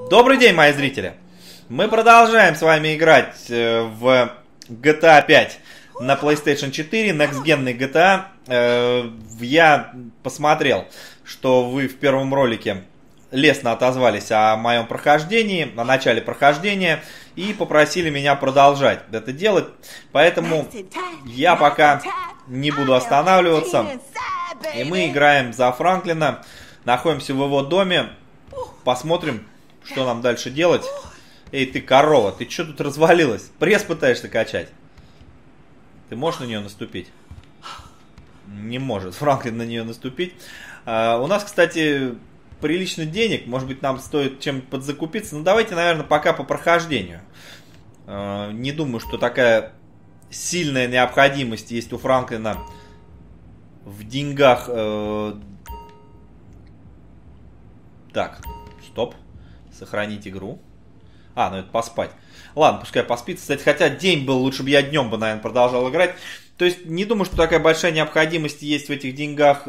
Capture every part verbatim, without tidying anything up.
Добрый день, мои зрители! Мы продолжаем с вами играть в джи ти эй пять на плейстейшн четыре, некстгенный джи ти эй. Я посмотрел, что вы в первом ролике лестно отозвались о моем прохождении, о начале прохождения, и попросили меня продолжать это делать. Поэтому я пока не буду останавливаться. И мы играем за Франклина, находимся в его доме. Посмотрим, что нам дальше делать. Эй, ты корова, ты что тут развалилась? Пресс пытаешься качать? Ты можешь на нее наступить? Не может Франклин на нее наступить. А, у нас, кстати, прилично денег. Может быть, нам стоит чем-то подзакупиться. Ну, давайте, наверное, пока по прохождению. А, не думаю, что такая сильная необходимость есть у Франклина в деньгах. Э... Так, стоп. Сохранить игру. А, ну это поспать. Ладно, пускай поспит. Кстати, хотя день был, лучше бы я днем бы, наверное, продолжал играть. То есть, не думаю, что такая большая необходимость есть в этих деньгах.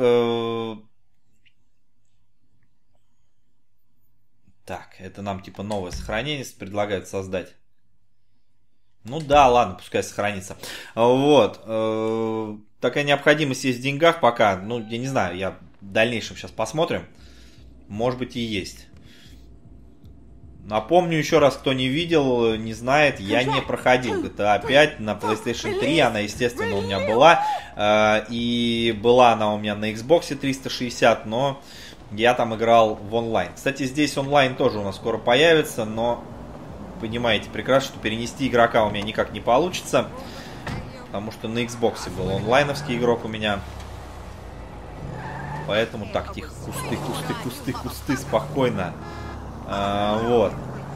Так, это нам типа новое сохранение предлагают создать. Ну да, ладно, пускай сохранится. Вот. Такая необходимость есть в деньгах пока. Ну, я не знаю, я в дальнейшем сейчас посмотрим. Может быть и есть. Напомню еще раз, кто не видел, не знает, я не проходил джи ти эй пять на плейстейшн три, она, естественно, у меня была, и была она у меня на Xbox триста шестьдесят, но я там играл в онлайн. Кстати, здесь онлайн тоже у нас скоро появится, но понимаете прекрасно, что перенести игрока у меня никак не получится, потому что на Xbox был онлайновский игрок у меня. Поэтому так, тихо, кусты, кусты, кусты, кусты, спокойно. А, вот.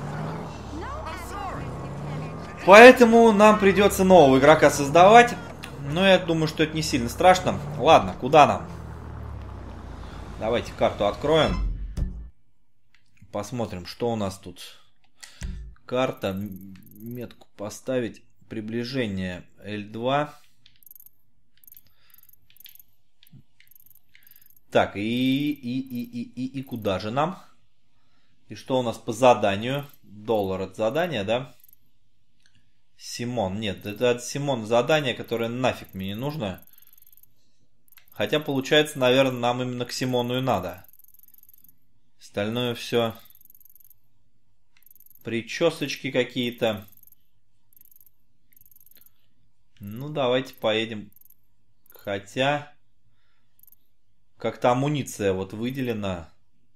Поэтому нам придется нового игрока создавать. Но я думаю, что это не сильно страшно. Ладно, куда нам? Давайте карту откроем. Посмотрим, что у нас тут. Карта. Метку поставить. Приближение эл два. Так, и, и, и, и, и, и куда же нам? И что у нас по заданию? Доллар от задания, да? Симон. Нет, это от Симон задание, которое нафиг мне не нужно. Хотя, получается, наверное, нам именно к Симону и надо. Остальное все причесочки какие-то. Ну, давайте поедем. Хотя, как-то амуниция вот выделена.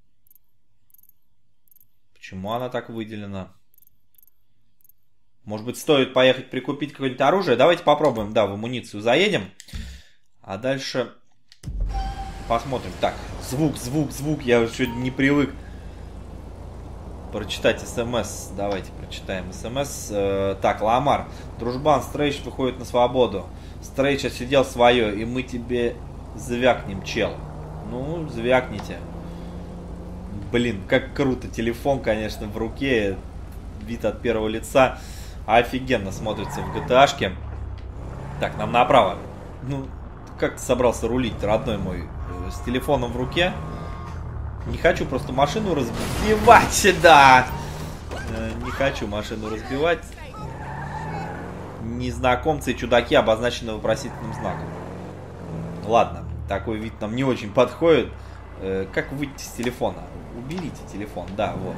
Почему она так выделена? Может быть, стоит поехать прикупить какое-нибудь оружие? Давайте попробуем, да, в амуницию заедем. А дальше посмотрим. Так, звук, звук, звук. Я уже не привык прочитать смс. Давайте прочитаем смс. Э, так, Ламар. Дружбан, Стрейч выходит на свободу. Стрейч отсидел свое, и мы тебе звякнем, чел. Ну, звякните. Блин, как круто. Телефон, конечно, в руке. Вид от первого лица. Офигенно смотрится в джи ти эй-шке. Так, нам направо. Ну, как ты собрался рулить, родной мой? С телефоном в руке? Не хочу просто машину разбивать, да. Не хочу машину разбивать. Незнакомцы и чудаки обозначены вопросительным знаком. Ладно, такой вид нам не очень подходит. Как выйти с телефона? Уберите телефон, да, вот.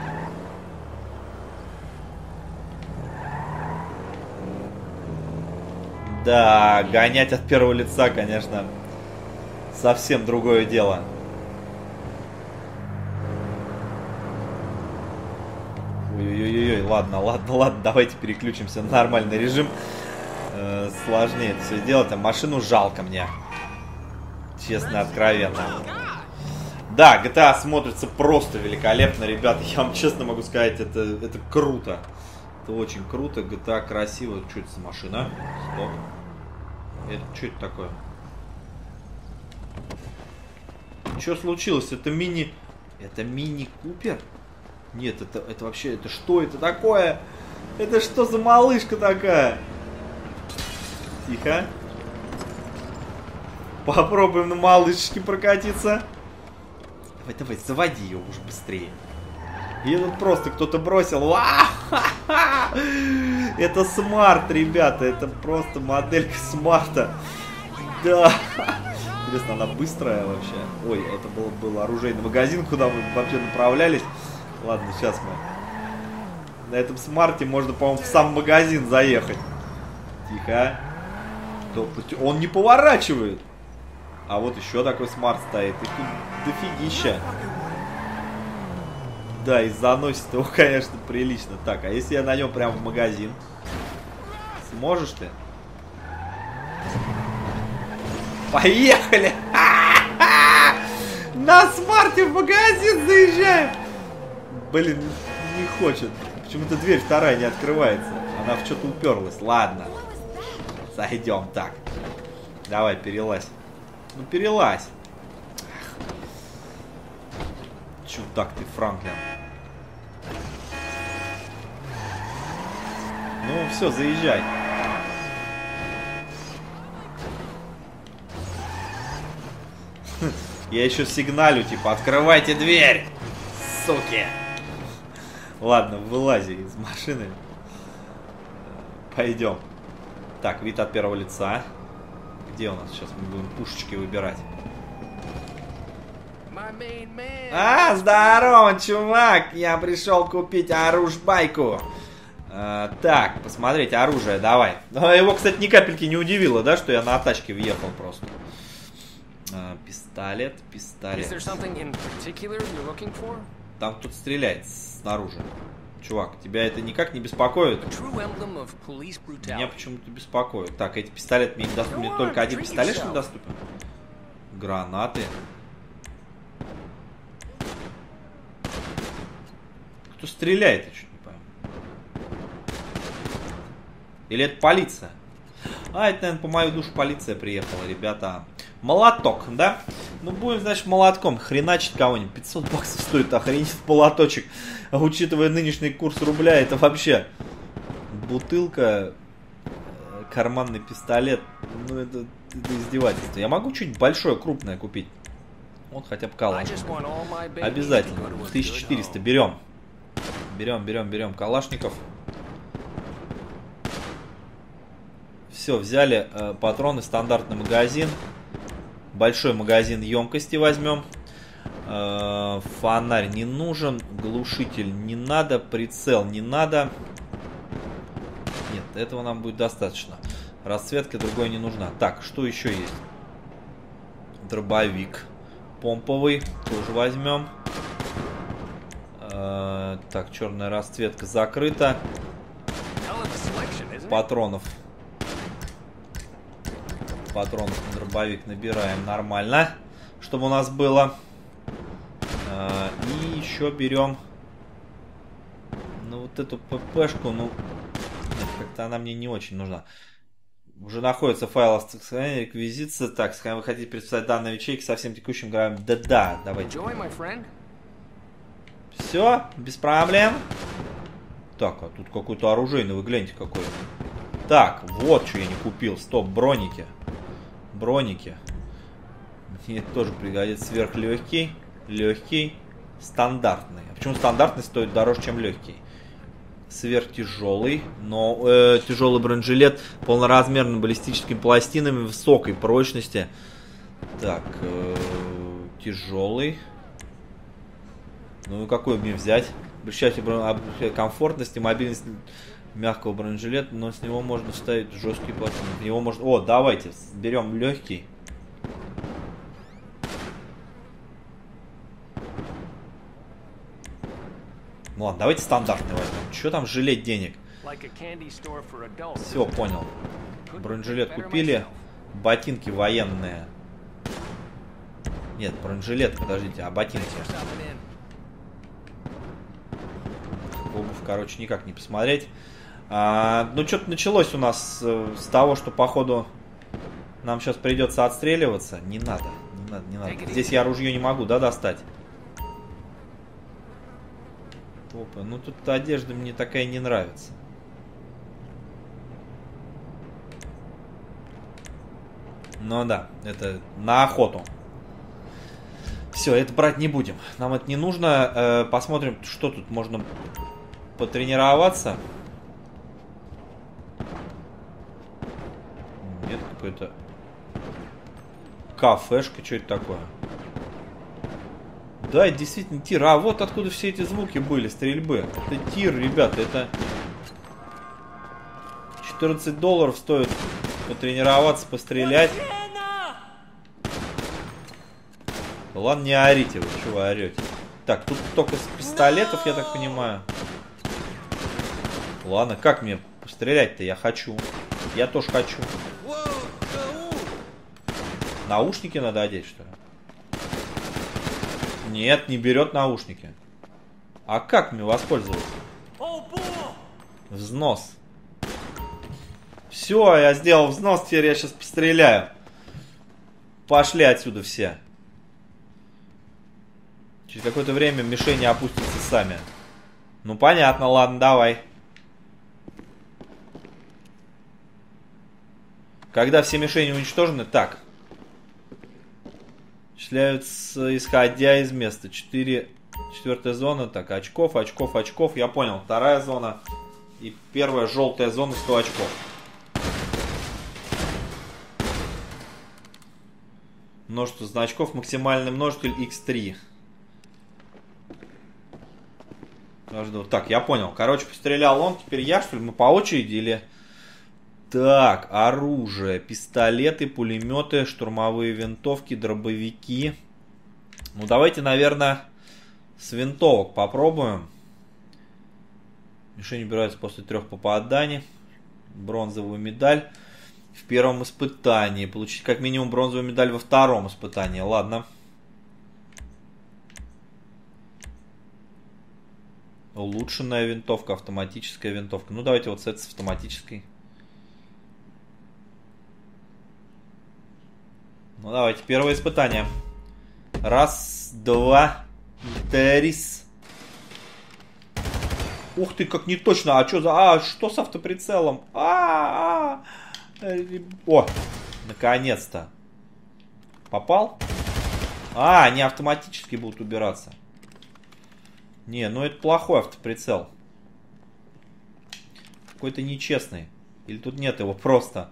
Да, гонять от первого лица, конечно, совсем другое дело. Ой-ой-ой, ладно, ладно, ладно, давайте переключимся на нормальный режим. Э, сложнее это все делать, а машину жалко мне. Честно, откровенно. Да, джи ти эй смотрится просто великолепно, ребята. Я вам честно могу сказать, это, это круто. Это очень круто. джи ти эй красиво. Что это за машина? Стоп. Это что это такое? Что случилось? Это мини... Это мини-купер? Нет, это, это вообще... Это что это такое? Это что за малышка такая? Тихо. Попробуем на малышечке прокатиться. Давай, давай, заводи ее уже быстрее. И тут просто кто-то бросил. Это смарт, ребята. Это просто моделька смарта. Да. Интересно, она быстрая вообще? Ой, это был, был оружейный магазин, куда мы вообще направлялись. Ладно, сейчас мы... На этом смарте можно, по-моему, в сам магазин заехать. Тихо. Он не поворачивает. А вот еще такой смарт стоит. И тут дофигища. Да, и заносит его, конечно, прилично. Так, а если я на нем прям в магазин? Сможешь ты? Поехали! На смарте в магазин заезжаем! Блин, не хочет. Почему-то дверь вторая не открывается. Она в что-то уперлась. Ладно. Зайдем. Так. Давай, перелазь. Ну, перелазь. Чудак ты, Франклин. Ну, все, заезжай. Я еще сигналю, типа, открывайте дверь, суки. Ладно, вылази из машины. Пойдем. Так, вид от первого лица. Где у нас сейчас мы будем пушечки выбирать? А, здорово, чувак! Я пришел купить оружбайку. А, так, посмотреть оружие, давай. Его, кстати, ни капельки не удивило, да, что я на тачке въехал просто. А, пистолет, пистолет. Там кто-то стреляет снаружи. Чувак, тебя это никак не беспокоит? Меня почему-то беспокоит. Так, эти пистолеты мне недоступны. Мне только один пистолет что недоступен. Гранаты. Кто стреляет, я чуть не пойму. Или это полиция? А, это, наверное, по мою душу полиция приехала, ребята. Молоток, да? Ну, будем, значит, молотком хреначить кого-нибудь. пятьсот баксов стоит, охренеть, молоточек. А учитывая нынешний курс рубля, это вообще бутылка, карманный пистолет. Ну, это, это издевательство. Я могу чуть большое, крупное купить. Вот хотя бы калашников. Обязательно. тысяча четыреста берем. Берем, берем, берем калашников. Все, взяли э, патроны, стандартный магазин. Большой магазин емкости возьмем. Э, фонарь не нужен. Глушитель не надо. Прицел не надо. Нет, этого нам будет достаточно. Расцветка другой не нужна. Так, что еще есть? Дробовик помповый. Тоже возьмем. Э, так, черная расцветка закрыта. Патронов. Патронов на дробовик набираем нормально, чтобы у нас было. А, и еще берем, ну, вот эту ППшку. Ну, нет, как-то она мне не очень нужна. Уже находится файл реквизиция. Так, вы хотите представить данные ячейки со всем текущим граммом? Да-да, давайте. Все, без проблем. Так, а тут какой-то оружейный, вы гляньте какой. Так, вот что я не купил. Стоп, броники. Броники. Мне тоже пригодится. Сверхлегкий, легкий, стандартный. А почему стандартный стоит дороже, чем легкий? Сверхтяжелый, но э, тяжелый бронежилет, полноразмерными баллистическими пластинами высокой прочности. Так, э, тяжелый. Ну и какой мне взять? Обещайте комфортность и мобильность мягкого бронежилета, но с него можно ставить жесткие пластины. В него можно... О, давайте, берем легкий. Ну ладно, давайте стандартный возьмем. Что там жалеть денег? Все, понял. Бронежилет купили. Ботинки военные. Нет, бронежилет, подождите, а ботинки? Обувь, короче, никак не посмотреть. А, ну, что-то началось у нас э, с того, что, походу, нам сейчас придется отстреливаться. Не надо, не надо, не надо. Здесь я ружье не могу, да, достать? Опа, ну тут одежда мне такая не нравится. Ну да, это на охоту. Все, это брать не будем. Нам это не нужно. Э, посмотрим, что тут можно потренироваться. Нет, какой-то кафешка, что это такое? Да, это действительно тир. А вот откуда все эти звуки были, стрельбы. Это тир, ребята, это четырнадцать долларов стоит потренироваться, пострелять. Ладно, не орите вы, чего вы орете. Так, тут только с пистолетов, я так понимаю. Ладно, как мне пострелять-то? Я хочу. Я тоже хочу. Наушники надо одеть, что ли? Нет, не берет наушники. А как мне воспользоваться? Взнос. Все, я сделал взнос, теперь я сейчас постреляю. Пошли отсюда все. Через какое-то время мишени опустятся сами. Ну понятно, ладно, давай. Когда все мишени уничтожены, так. Числяются, исходя из места. четыре, четвертая зона. Так, очков, очков, очков. Я понял. Вторая зона. И первая желтая зона, сто очков. Множество значков. Максимальный множитель икс три. Каждого. Так, я понял. Короче, пострелял он. Теперь я, что ли? Мы по очереди или... Так, оружие. Пистолеты, пулеметы, штурмовые винтовки, дробовики. Ну, давайте, наверное, с винтовок попробуем. Мишень убирается после трех попаданий. Бронзовую медаль в первом испытании. Получить как минимум бронзовую медаль во втором испытании. Ладно. Улучшенная винтовка, автоматическая винтовка. Ну, давайте вот с этой с автоматической. Ну, давайте, первое испытание. Раз, два, три. Ух ты, как не точно. А что за... А, что с автоприцелом? А, а, а. О, наконец-то. Попал? А, они автоматически будут убираться. Не, ну это плохой автоприцел. Какой-то нечестный. Или тут нет его просто.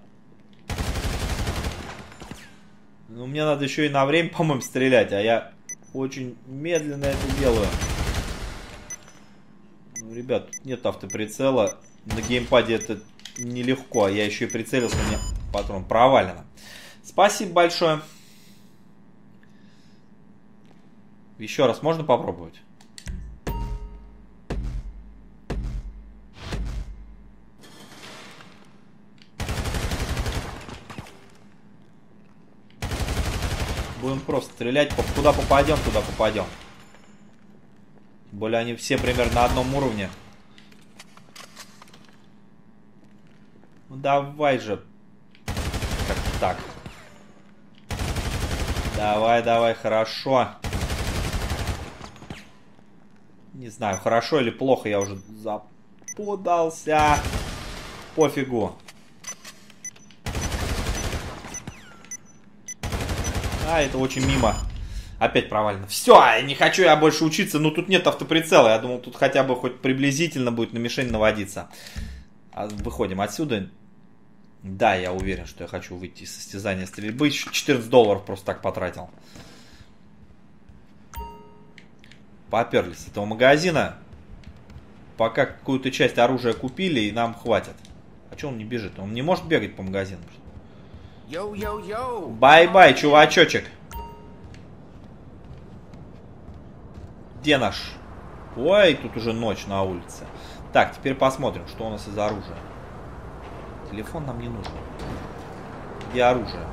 Ну, мне надо еще и на время, по-моему, стрелять, а я очень медленно это делаю. Ну, ребят, тут нет автоприцела. На геймпаде это нелегко, а я еще и прицелился, у меня патрон провалено. Спасибо большое. Еще раз можно попробовать? Будем просто стрелять. Куда попадем, туда попадем. Тем более они все примерно на одном уровне. Ну давай же. Как так. Давай, давай, хорошо. Не знаю, хорошо или плохо, я уже запутался. Пофигу. А, это очень мимо. Опять провалено. Все, не хочу я больше учиться. Ну, тут нет автоприцела. Я думал, тут хотя бы хоть приблизительно будет на мишень наводиться. А, выходим отсюда. Да, я уверен, что я хочу выйти из состязания стрельбы. четырнадцать долларов просто так потратил. Поперлись с этого магазина. Пока какую-то часть оружия купили, и нам хватит. А что он не бежит? Он не может бегать по магазинам. Бай-бай, чувачочек. Где наш? Ой, тут уже ночь на улице. Так, теперь посмотрим, что у нас из оружия. Телефон нам не нужен. Где оружие?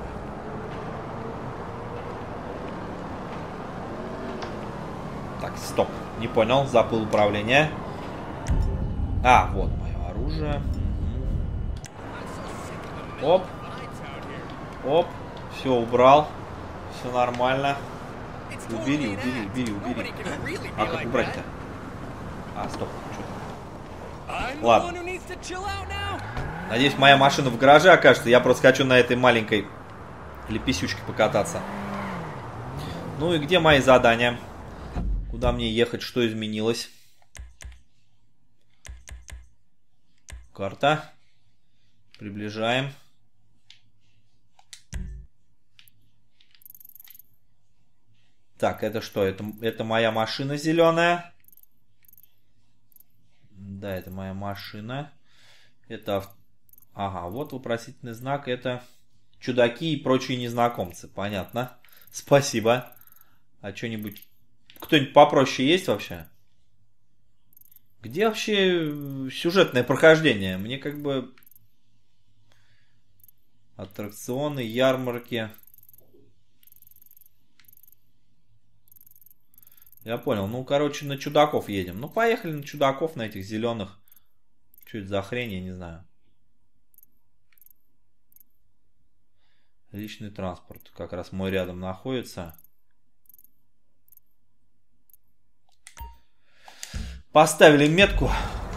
Так, стоп. Не понял, забыл управление. А, вот мое оружие. Оп. Оп, все убрал, все нормально. Убери, убери, убери, убери. А как убрать-то? А, стоп, что-то. Ладно. Надеюсь, моя машина в гараже окажется. Я просто хочу на этой маленькой лепесючке покататься. Ну и где мои задания? Куда мне ехать? Что изменилось? Карта. Приближаем. Так, это что? Это, это моя машина зеленая. Да, это моя машина. Это... Ага, вот вопросительный знак. Это чудаки и прочие незнакомцы. Понятно. Спасибо. А что-нибудь... Кто-нибудь попроще есть вообще? Где вообще сюжетное прохождение? Мне как бы... Аттракционы, ярмарки... Я понял. Ну, короче, на чудаков едем. Ну, поехали на чудаков, на этих зеленых. Что это за хрень, я не знаю. Личный транспорт. Как раз мой рядом находится. Поставили метку.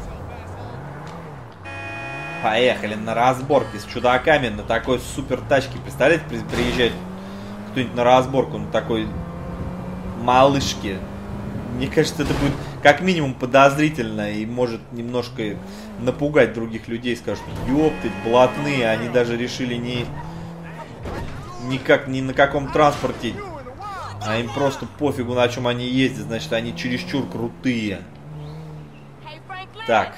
Поехали на разборки с чудаками на такой супер тачке. Представляете, приезжает кто-нибудь на разборку на такой малышке. Мне кажется, это будет как минимум подозрительно и может немножко напугать других людей. Скажут, ёптыть, блатные, они даже решили не никак ни на каком транспорте, а им просто пофигу, на чем они ездят, значит, они чересчур крутые. Так.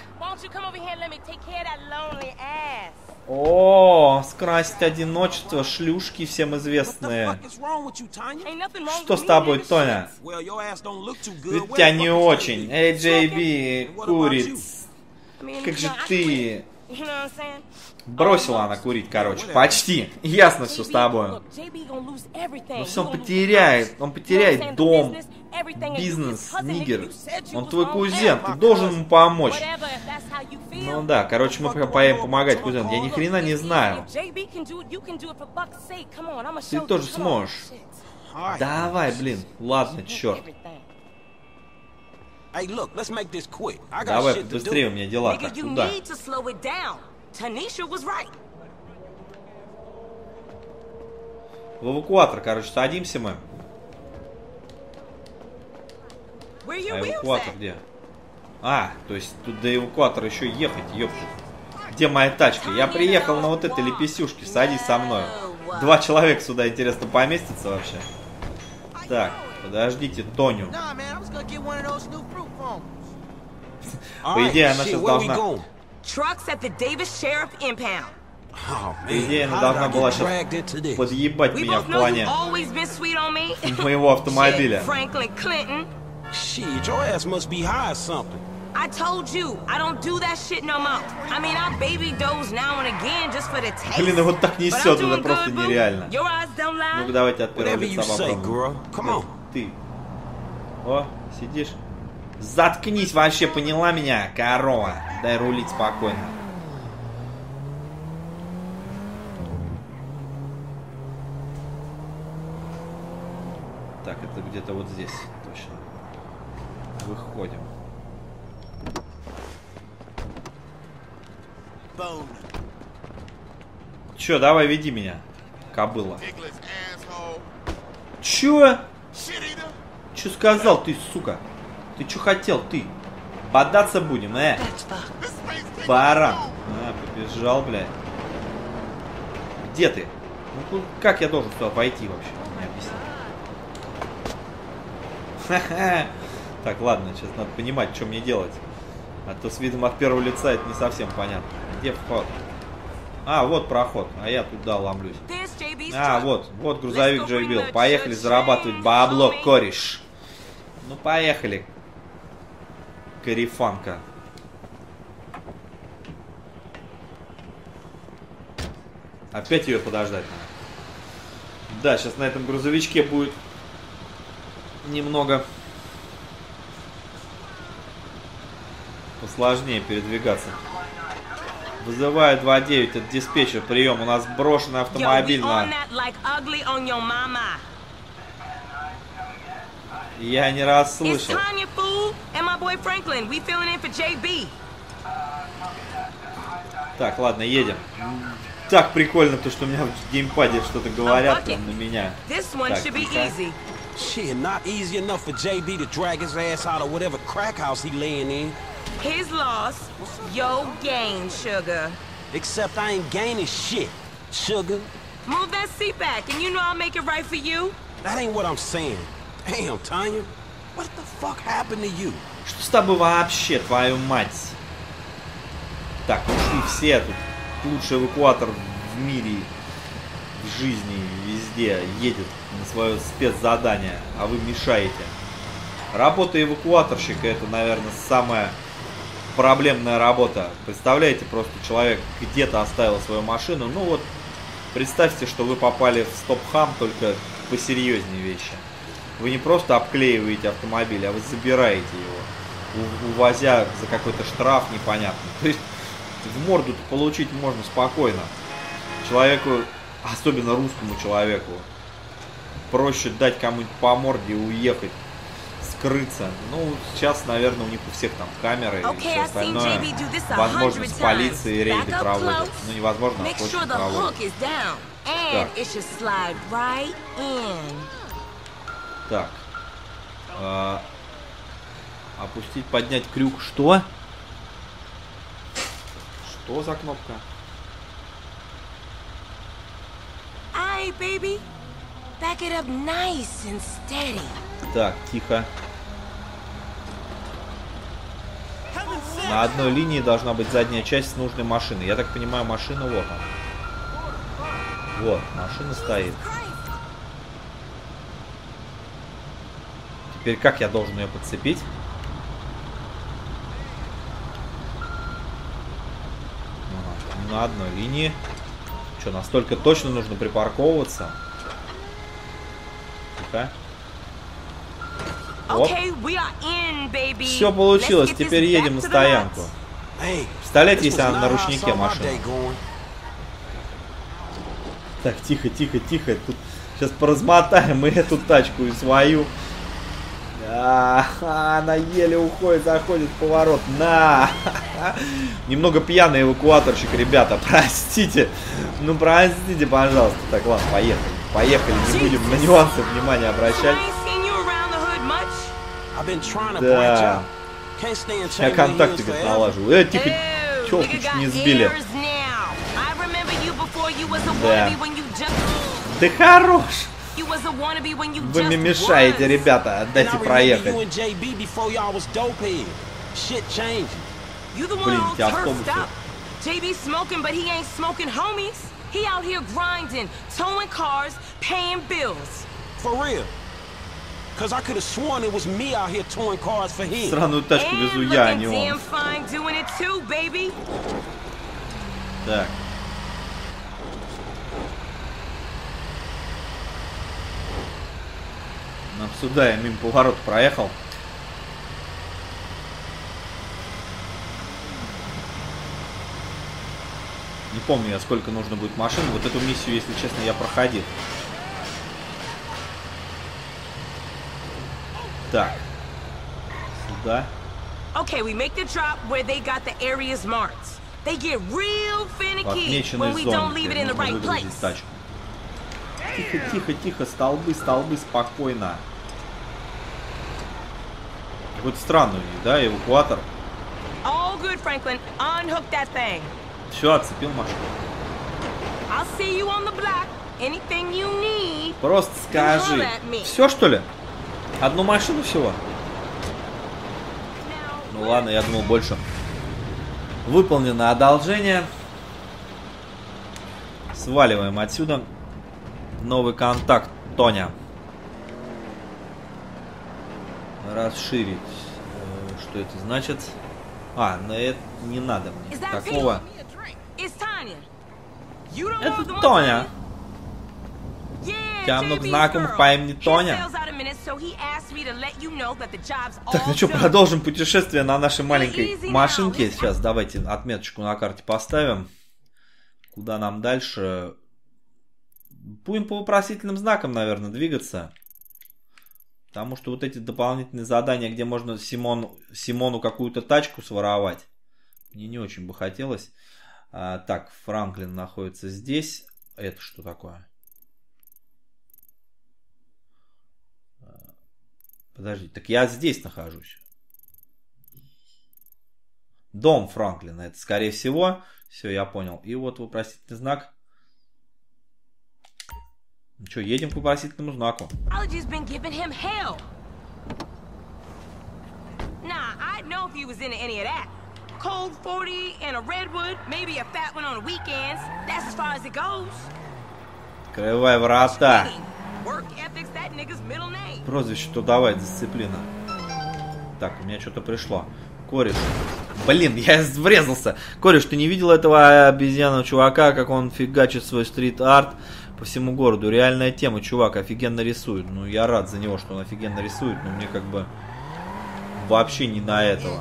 О, скрасить одиночество, шлюшки всем известные. Что с тобой, Тоня? Ведь тебя не очень. Эй, Джей Би, курит. Как же ты... Бросила она курить, короче. Почти. Ясно все с тобой. Но все он потеряет. Он потеряет дом, бизнес, нигер. Он твой кузен. Ты должен ему помочь. Ну да, короче, мы поедем помогать кузену. Я ни хрена не знаю. Ты тоже сможешь. Давай, блин. Ладно, черт. Давай, быстрее, у меня дела. Так, туда. В эвакуатор, короче, садимся мы. А эвакуатор где? А, то есть тут до эвакуатора еще ехать, ёпта. Где моя тачка? Я приехал на вот этой лепесюшке, садись со мной. Два человека сюда, интересно, поместятся вообще? Так, подождите, Тоню. По идее, она сейчас должна... По идее, она должна была сейчас подъебать меня в плане моего автомобиля. Блин, вот так несет, это просто нереально. Ну-ка, давайте от первого лица попробуем. Ты. О, сидишь. Заткнись вообще, поняла меня, корова. Дай рулить спокойно. Так, это где-то вот здесь, точно. Выходим. Чё, давай, веди меня, кобыла. Чё? Чё сказал ты, сука? Ты чё хотел, ты? Бодаться будем, э? Баран. А, побежал, блядь. Где ты? Ну, как я должен сюда пойти вообще? Не объясни. Ха-ха. Так, ладно, сейчас надо понимать, что мне делать. А то с видом от первого лица это не совсем понятно. Где вход? А, вот проход. А я туда ломлюсь. А, вот. Вот грузовик Джей Би. Поехали зарабатывать бабло, кореш. Ну, поехали. Карифанка. Опять ее подождать надо. Да, сейчас на этом грузовичке будет немного посложнее передвигаться. Вызываю два девять, это диспетчер, прием, у нас брошенный автомобиль на... Я не раз слышал. Так, ладно, едем. Так прикольно, то, что у меня в геймпаде что-то говорят прям на меня. Так, Shit, not easy enough for J B to drag his ass out of whatever crack house he laying in. His loss, your gain, sugar. Except I ain't gaining shit, sugar. Move that seat back, and you know I'll make it right for you. That ain't what I'm saying. Damn, Tanya, what the fuck happened to you? Что с тобой вообще, твою мать? Так, ушли все тут. Лучший эвакуатор в мире, в жизни, везде едет на свое спецзадание, а вы мешаете. Работа эвакуаторщика — это, наверное, самая проблемная работа. Представляете, просто человек где-то оставил свою машину. Ну вот, представьте, что вы попали в стоп-хам, только посерьезнее вещи. Вы не просто обклеиваете автомобиль, а вы забираете его, увозя за какой-то штраф непонятный. То есть в морду получить можно спокойно. Человеку, особенно русскому человеку, проще дать кому-нибудь по морде и уехать, скрыться. Ну, сейчас, наверное, у них у всех там камеры и все остальное. Возможно, с полицией рейды проводят. Ну, невозможно, а точно проводят. Так. Так. А, опустить, поднять крюк. Что? Что за кнопка? Ай, baby. Back it up nice and steady. Так, тихо. На одной линии должна быть задняя часть с нужной машины. Я так понимаю, машина вот она. Вот, машина стоит. Теперь как я должен ее подцепить? Ага, на одной линии. Что, настолько точно нужно припарковываться? Тихо. Оп. Все получилось, теперь едем на стоянку. Представляете, если она на ручнике машина. Так, тихо, тихо, тихо. Тут сейчас поразмотаем мы эту тачку и свою. А, она еле уходит, заходит в поворот. На! Немного пьяный эвакуаторщик, ребята, простите. Ну, простите, пожалуйста. Так, ладно, поехали. Поехали, не будем на нюансы внимания обращать. Да. Я контакты, говорит, налаживаю. Э, тихо, челку чуть не сбили. Да. Да хорош. Вы мне мешаете, ребята, отдайте проехать. Блин, эти автобусы. J B smoking, but he ain't smoking homies. He out here grinding, towing cars, paying bills. For real. Cause I could have sworn it was me out here towing cars for him. Странную тачку везу я, а не он. Так. Нам сюда, я мимо поворота проехал. Не помню я, сколько нужно будет машин. Вот эту миссию, если честно, я проходил. Так. Сюда. Okay, we make the drop where they got the areas marked. They get real finicky when we don't leave it in the right place. Тихо, тихо, тихо, столбы, столбы, спокойно. Какой-то странный, да, эвакуатор. All good, Franklin. Unhook that thing. Все, отцепил машину. I'll see you on the block. Anything you need. Просто скажи. Все, что ли? Одну машину всего? Ну ладно, я думал больше. Выполнено одолжение. Сваливаем отсюда. Новый контакт, Тоня. Расширить. Что это значит? А, ну это не надо мне такого. Это Тоня. У тебя много знакомых по имени Тоня. Так, ну что, продолжим путешествие на нашей маленькой машинке. Сейчас давайте отметочку на карте поставим. Куда нам дальше? Будем по вопросительным знакам, наверное, двигаться. Потому что вот эти дополнительные задания, где можно Симон, Симону какую-то тачку своровать, мне не очень бы хотелось. А, так, Франклин находится здесь. Это что такое? Подожди, так я здесь нахожусь. Дом Франклина, это скорее всего. Все, я понял. И вот вопросительный знак. Ну что, едем к вопросительному знаку. Открывай врата. Прозвище-то давай, дисциплина. Так, у меня что-то пришло. Кореш. Блин, я врезался. Кореш, ты не видел этого обезьянного чувака, как он фигачит свой стрит-арт по всему городу? Реальная тема, чувак, офигенно рисует. Ну, я рад за него, что он офигенно рисует, но мне как бы вообще не на этого.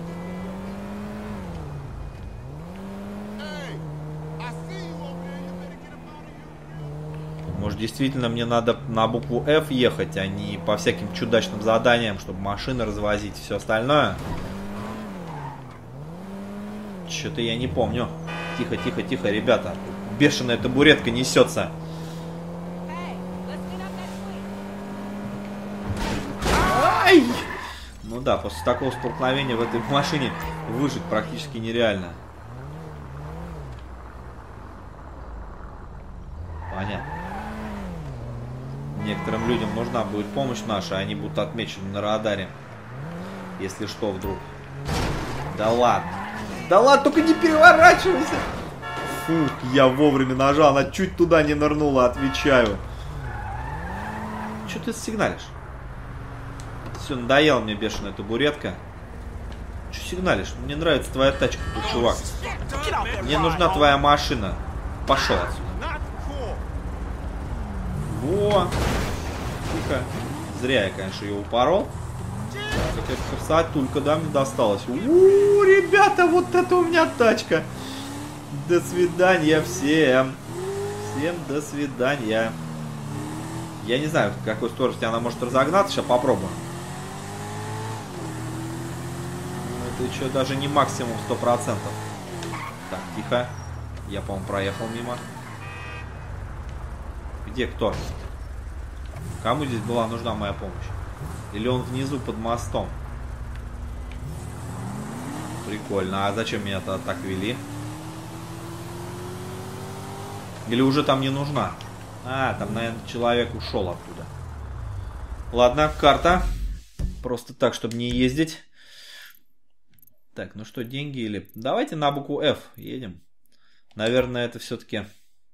Может, действительно мне надо на букву F ехать, а не по всяким чудачным заданиям, чтобы машины развозить и все остальное? Что-то я не помню. Тихо, тихо, тихо, ребята. Бешеная табуретка несется. Ай! Ну да, после такого столкновения в этой машине выжить практически нереально. Понятно. Некоторым людям нужна будет помощь наша, они будут отмечены на радаре. Если что, вдруг. Да ладно. Да ладно, только не переворачивайся. Фух, я вовремя нажал, она чуть туда не нырнула, отвечаю. Че ты сигналишь? Все, надоела мне бешеная табуретка. Че сигналишь? Мне нравится твоя тачка, чувак. Мне нужна твоя машина. Пошел отсюда. Во! Тихо. Зря я, конечно, ее упорол. Какая-то красотулька, да, мне досталась. У-у-у, ребята, вот это у меня тачка. До свидания всем. Всем до свидания. Я не знаю, в какой скорости она может разогнаться. Сейчас попробуем. Это еще даже не максимум сто процентов. Так, тихо. Я, по-моему, проехал мимо. Где кто? Кому здесь была нужна моя помощь? Или он внизу под мостом? Прикольно. А зачем меня -то так вели? Или уже там не нужна? А, там, наверное, человек ушел оттуда. Ладно, карта. Просто так, чтобы не ездить. Так, ну что, деньги или... Давайте на букву F едем. Наверное, это все-таки...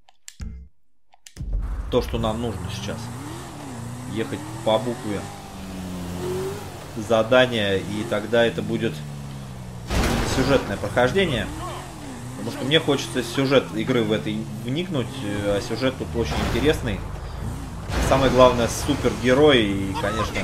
то, что нам нужно сейчас. Ехать по букве задания, и тогда это будет сюжетное прохождение. Потому что мне хочется сюжет игры в этой вникнуть, а сюжет тут очень интересный. Самое главное, супергерой и, конечно,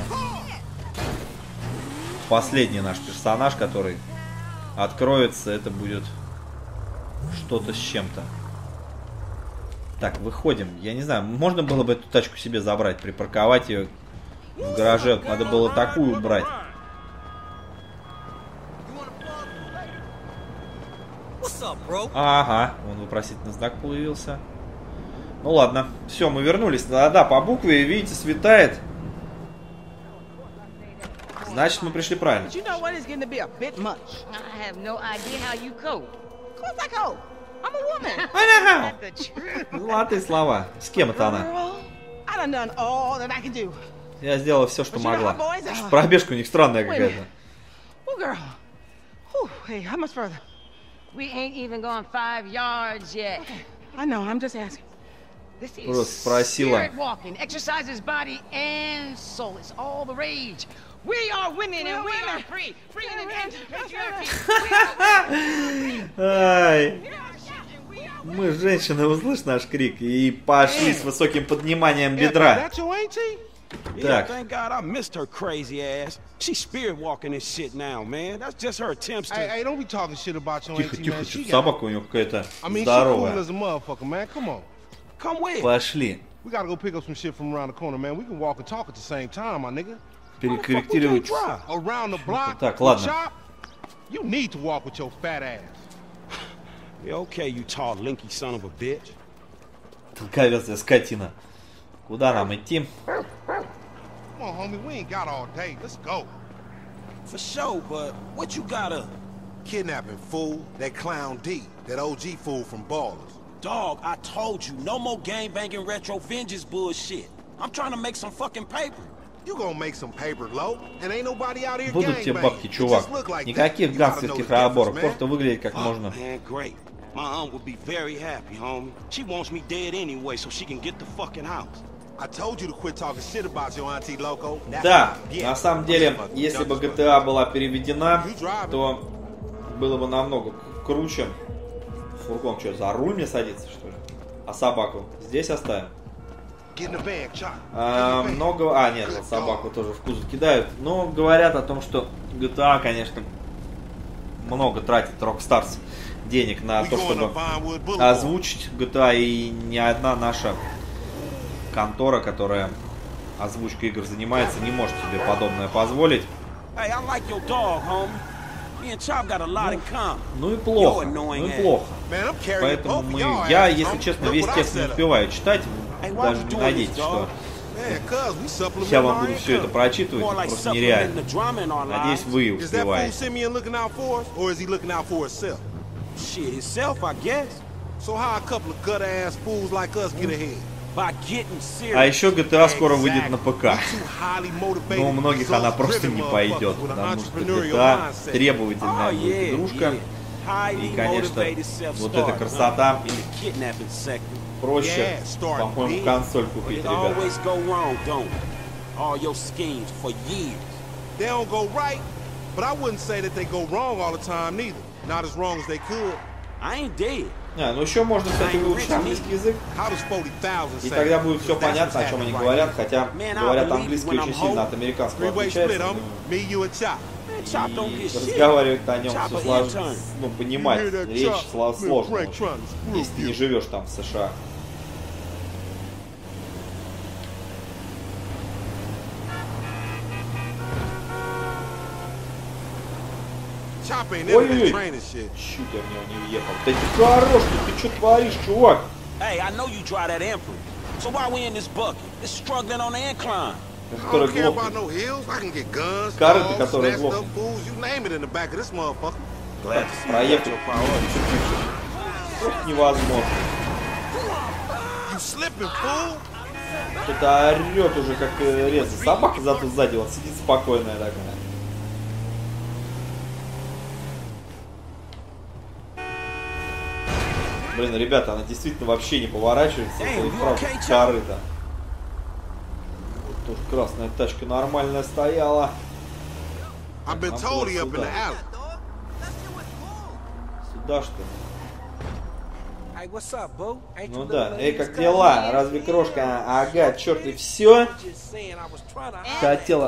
последний наш персонаж, который откроется, это будет что-то с чем-то. Так, выходим. Я не знаю, можно было бы эту тачку себе забрать, припарковать ее в гараже. Надо было такую брать. Ага, вон вопросительный знак появился. Ну ладно, все, мы вернулись. Да-да, по букве, видите, светает. Значит, мы пришли правильно. Золотые слова. С кем это она? Я сделала все, что могла. Пробежка у них странная какая-то. Просто спросила. Ай. Мы, женщины, услышь наш крик и пошли с высоким подниманием бедра. Так. Тихо, тихо, тихо, собака у него какая-то здоровая. Пошли. Перекорректировать. Так, ладно. Толковецкая скотина. Куда нам идти? on, homie. We ain't got all day. Let's go. For sure, but what you got up? Kidnapping, fool. That clown D. That O G fool from Ballers. Dog, I told you, no more gang-banging retro vengeance bullshit. I'm trying to make some fucking paper. You gonna make some paper, low, and ain't nobody out here Будут тебе бабки, чувак. Никаких гангстерских оборок, просто выглядит как можно. Man, great. My aunt would be very happy, homie. She wants me dead anyway, so she can get the fucking house. I told you to quit talking shit about your auntie, loco. Да, на самом деле, если бы джи ти эй была переведена, то было бы намного круче. Фургон, что, за руль мне садится, что ли? А собаку здесь оставим? А, много... А, нет, собаку тоже в кузов кидают. Но говорят о том, что джи ти эй, конечно, много тратит Rockstars денег на то, чтобы озвучить джи ти эй. И ни одна наша контора, которая озвучкой игр занимается, не может себе подобное позволить. Ну, ну и плохо, ну и плохо. Поэтому мы, я, если честно, весь текст не успеваю читать. Даже не надейтесь, что я вам буду все это прочитывать, это просто нереально. Надеюсь, вы успеваете. А еще джи ти эй скоро выйдет на ПК. Но у многих она просто не пойдет, потому что джи ти эй требовательная будет игрушка. И, конечно, вот эта красота проще, по-моему, консоль купить, ребята. А, ну еще можно, кстати, выучить английский язык. И тогда будет все понятно, о чем они говорят. Хотя говорят, английский очень сильно от американского отличается. И разговаривать о нем все сложно, ну, понимать речь сложно, если ты не живешь там в США. Ой-ой-ой, чуть я в него не въехал. Да ты хороший, ты что творишь, чувак? Который глохнет. Корыто, которые глохнет. Проехать просто невозможно. Кто-то орет уже как резко. Собака зато сзади вот сидит спокойная такая. Блин, ребята, она действительно вообще не поворачивается. Это и правда корыто. Вот тоже красная тачка нормальная стояла. Сюда. Сюда что ли? Ну да, эй, как дела? Разве крошка? Ага, черт, и все? Хотела...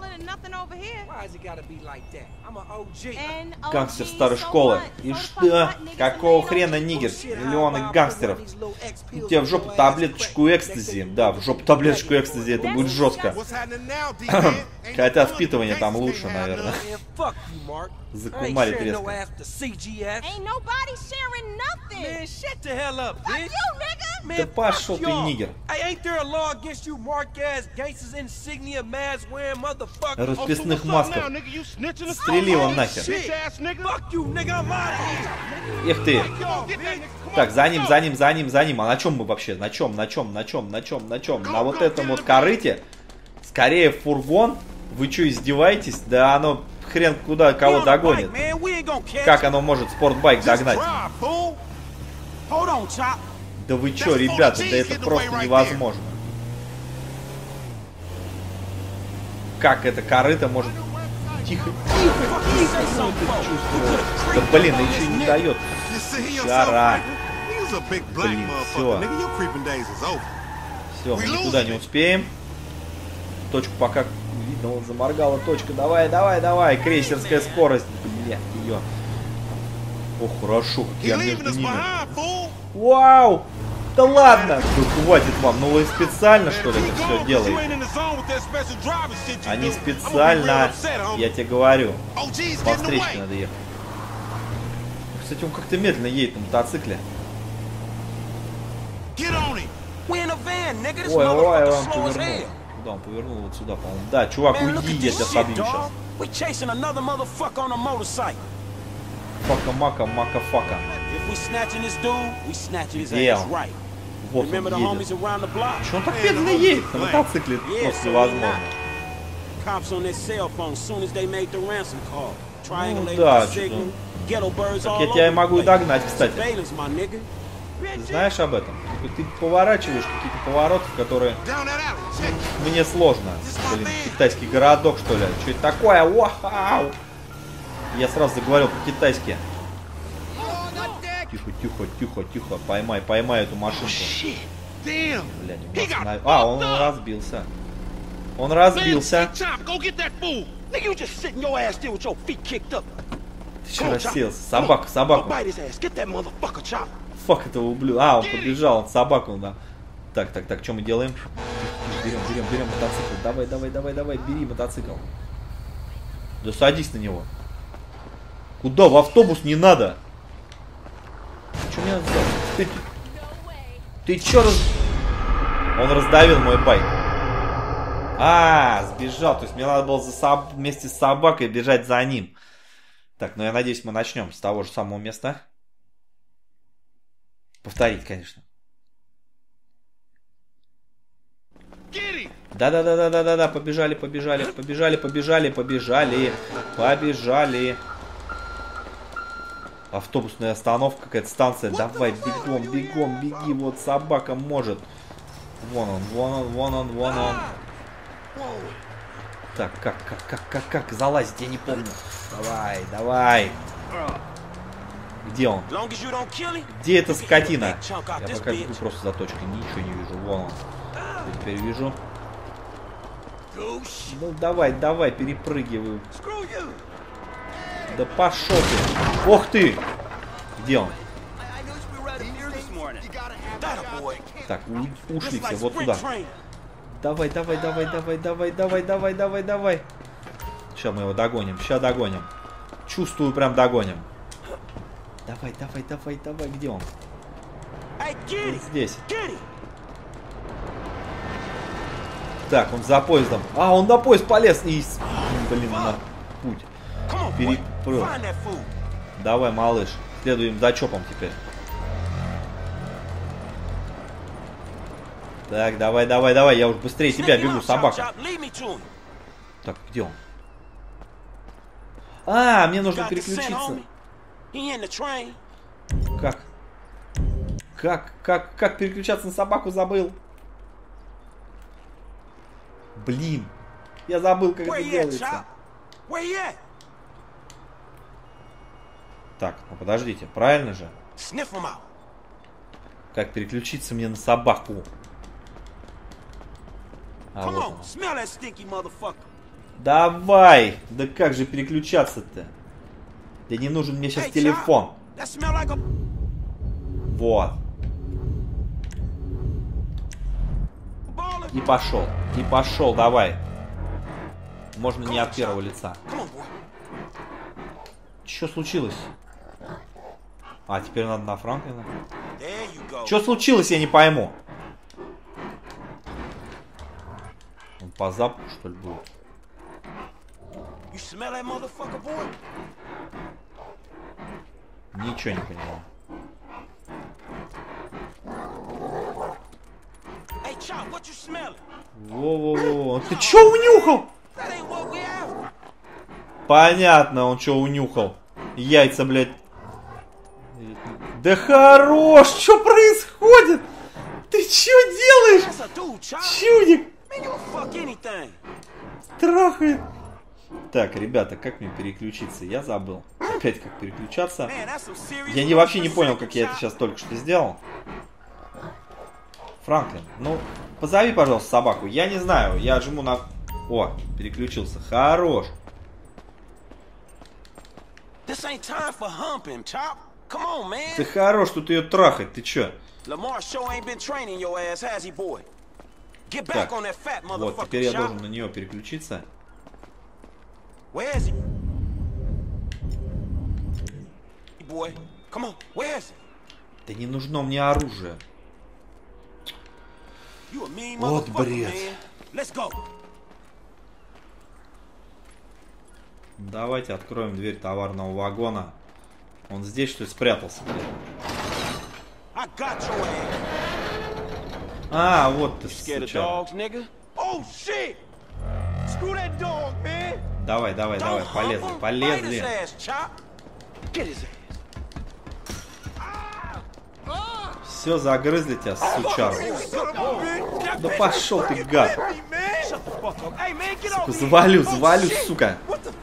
Гангстер старой школы. И что? Какого хрена, нигер? Миллионы гангстеров. Тебе в жопу таблеточку экстази. Да, в жопу таблеточку экстази, это будет жестко. Хотя впитывание там лучше, наверное. Закумарит резко. Да пошел ты, нигер. Расписных масках. Стрели его нахер. Эх ты. Так, за ним, за ним, за ним, за ним. А на чем мы вообще? На чем, на чем, на чем, на чем, на чем? На вот этом вот корыте? Скорее фургон? Вы что, издеваетесь? Да оно хрен куда кого догонит. Как оно может спортбайк догнать? Да вы чё, ребята, да это просто невозможно. Как это корыто может... Тихо, тихо, тихо, ну ты чувствуешь. Да блин, да еще и не дает. Жара. Блин, все. Все, мы никуда не успеем. Точку пока видно, вот заморгала точка. Давай, давай, давай. Крейсерская скорость. Блядь, ее. О, хорошо, как я между ними. Вау! Да ладно! Да хватит вам, ну вы специально, что ли, это все делаете? Они специально, я тебе говорю. По встречке надо ехать. Кстати, он как-то медленно едет на мотоцикле. Ой, ой, он повернул. Куда он повернул? Вот сюда, по-моему. Да, чувак, Man, уйди, я тебя собью сейчас. We chasing another motherfucker on a motorcycle. Фака-мака, мака-фака. If we snatching this dude, we snatching his Где ass он? right. Вот он Remember the homies едет. around the block? Чё он так медленно едет? На мотоцикле просто невозможно. Cops on their cell phone soon as they made the ransom call. Ну да, что-то. Так я тебя и могу и догнать, кстати. Ты знаешь об этом? Ты поворачиваешь какие-то повороты, которые мне сложно. Блин, китайский городок, что ли? Что это такое? Вау! Я сразу заговорил по-китайски. Тихо, тихо, тихо, тихо. Поймай, поймай эту машинку. Блядь, он останов... А, он разбился. Он разбился. Ты что расселся? Собака, собаку. Фак этого ублюдка. А, он побежал, он собаку, да. Так, так, так, что мы делаем? Берем, берем, берем мотоцикл. Давай, давай, давай, давай, бери мотоцикл. Да садись на него. Куда? В автобус не надо. Что мне надо сделать? Ты, ты чё раз... Он раздавил мой байк. А, сбежал. То есть мне надо было за соб... вместе с собакой бежать за ним. Так, ну я надеюсь, мы начнем с того же самого места. Повторить, конечно. Да-да-да-да-да-да, побежали, побежали, побежали, побежали, побежали, побежали. Автобусная остановка, какая-то станция. Давай, бегом, бегом, беги, вот собака может. Вон он, вон он, вон он, вон он. Так, как, как, как, как, как залазить, я не помню. Давай, давай. Где он? Где эта скотина? Я пока бегу просто за точкой, ничего не вижу. Вон он. Я теперь вижу. Ну давай, давай, перепрыгиваю. Да пошел ты. Ох ты! Где он? Так, ушли все вот туда. Давай, давай, давай, давай, давай, давай, давай, давай, давай. Сейчас мы его догоним, сейчас догоним. Чувствую, прям догоним. Давай, давай, давай, давай, где он? Вот здесь. Так, он за поездом. А, он на поезд полез. И, блин, на путь. Перепрыл. Давай, малыш. Следуем за чопом теперь. Так, давай, давай, давай. Я уж быстрее тебя бегу, собака. Так, где он? А, мне нужно переключиться. Как? Как? Как? Как переключаться на собаку забыл? Блин. Я забыл, как это делается. Так, ну подождите, правильно же? Как переключиться мне на собаку? А, вот он. Давай! Да как же переключаться-то? Да не нужен мне сейчас телефон. Вот. И пошел. И пошел, давай. Можно не от первого лица. Что случилось? А, теперь надо на Франклина. Что случилось, я не пойму. Он по запаху, что ли, будет? Ничего не понимаю. Во-во-во. Ты чё унюхал? Понятно, он чё унюхал. Яйца, блядь. Да хорош, что происходит? Ты чё делаешь? Чудик. Трахает. Так, ребята, как мне переключиться? Я забыл. Опять как переключаться. Я не, вообще не понял, как я это сейчас только что сделал. Франклин, ну, позови, пожалуйста, собаку. Я не знаю, я жму на... О, переключился. Хорош. Ты хорош, тут ее трахать, ты чё? Так, вот, теперь я должен на нее переключиться. Да не нужно мне оружие. Вот бред. Давайте откроем дверь товарного вагона. Он здесь, что ли, спрятался? А, вот ты, сучара. Давай, давай, давай, полезли, полезли. Все, загрызли тебя, сучару. Да пошел ты, гад. Сука, завалю, завалю, сука.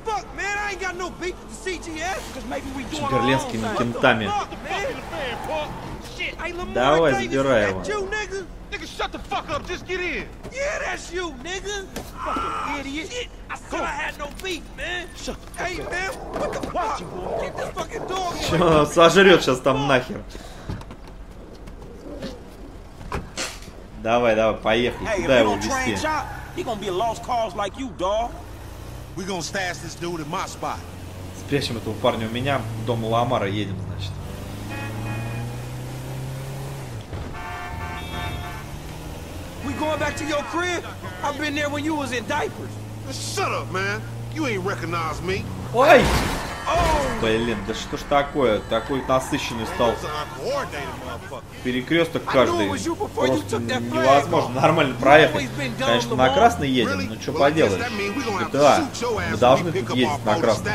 Берлинскими кентами. Давай, забирай его. Че, сожрет сейчас там нахер. Давай, давай, поехали. Куда его везти? Спрячем этого парня у меня. В дом Ламара едем, значит. Going back to your crib? I've been there when you was in diapers. Shut up, man. You ain't recognize me. Ой! Блин, да что ж такое? Такой насыщенный стал перекресток каждый. Просто невозможно нормально проехать. Конечно, на красный едем, но что поделаешь? Да, мы должны тут ездить на красный.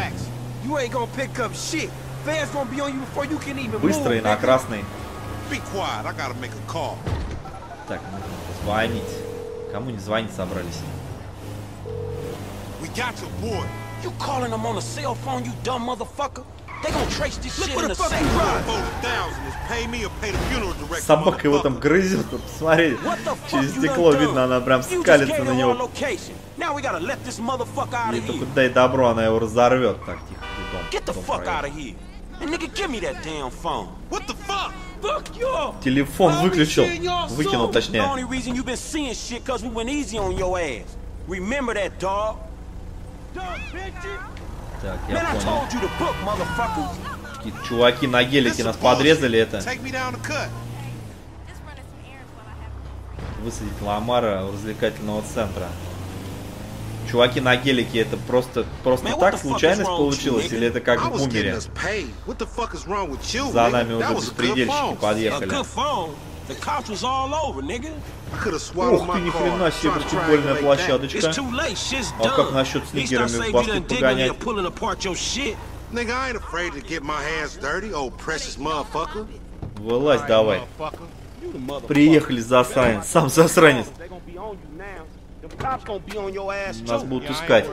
Быстро и на красный. Так, нужно позвонить. Кому не звонить собрались? You calling them on a cell phone, you dumb motherfucker? They gonna trace this shit in the same Собака его там грызет, посмотри. Через стекло видно, она прям скалится на него. И только дай добро, она его разорвет. Так, тихо, дом. Телефон выключил. Выкинул, точнее. Так, я понял. Какие-то чуваки на гелике нас подрезали это. Высадить Ламара у развлекательного центра. Чуваки на гелике, это просто, просто так случайность получилось? Или это как в бумере? За нами уже беспредельщики подъехали. Ух ты, ни хрена себе, баскетбольная площадочка. А как насчет снигерами в баскет погонять? Вылазь давай. Приехали, засранец. Сам засранец. Нас будут искать.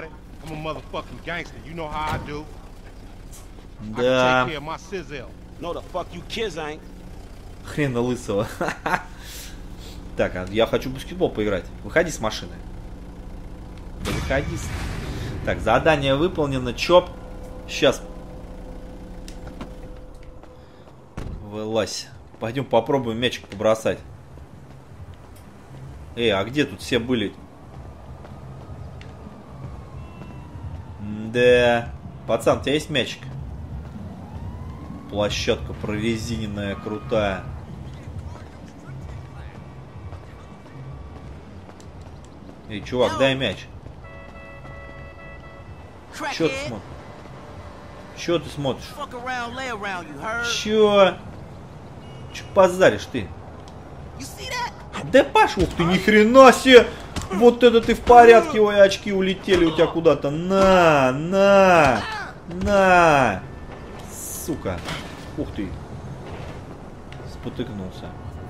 Да. Хрена лысого. Так, а я хочу в баскетбол поиграть. Выходи с машины. Да выходи. Так, задание выполнено. Чоп. Сейчас. Вылазь. Пойдем попробуем мячик побросать. Эй, а где тут все были? Да. Пацан, у тебя есть мячик? Площадка прорезиненная, крутая. Эй, чувак, дай мяч. Чё ты смотришь? Чё ты смотришь? Чё? Чё позаришь ты? Да Паш, ух ты, ни хрена себе! Вот это ты в порядке, ой, очки улетели у тебя куда-то. На, на, на. Сука. Ух ты. Спотыкнулся.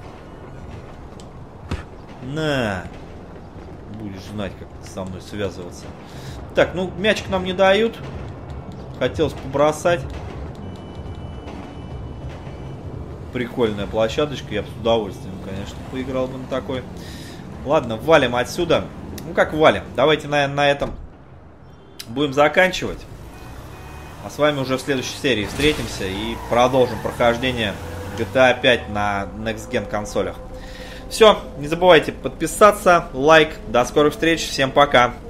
На. Будешь знать, как со мной связываться. Так, ну, мячик нам не дают. Хотелось побросать. Прикольная площадочка. Я бы с удовольствием, конечно, поиграл бы на такой. Ладно, валим отсюда. Ну, как валим? Давайте, наверное, на этом будем заканчивать. А с вами уже в следующей серии встретимся и продолжим прохождение джи ти эй пять на Next Gen консолях. Все, не забывайте подписаться, лайк. До скорых встреч, всем пока.